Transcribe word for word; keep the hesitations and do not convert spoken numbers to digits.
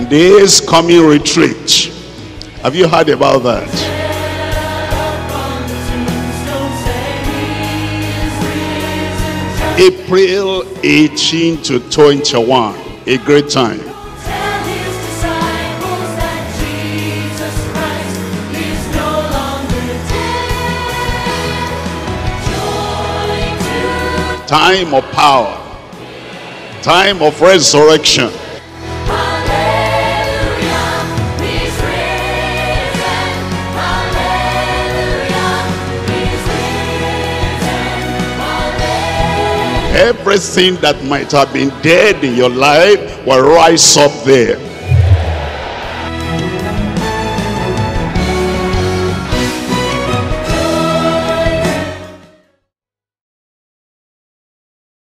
this coming retreat. Have you heard about that? April eighteen to twenty-one, a great time. Time of power, time of resurrection. Everything that might have been dead in your life will rise up there.